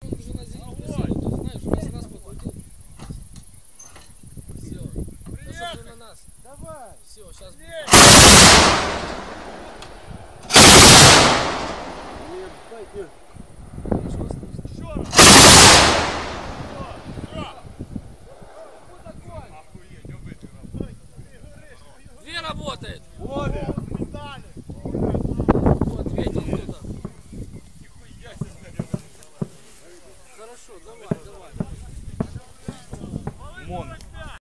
уже на зеленку сел, ты знаешь, весь раз покрутил. Все. Пошел на нас. Давай. Все, сейчас будет. Нет,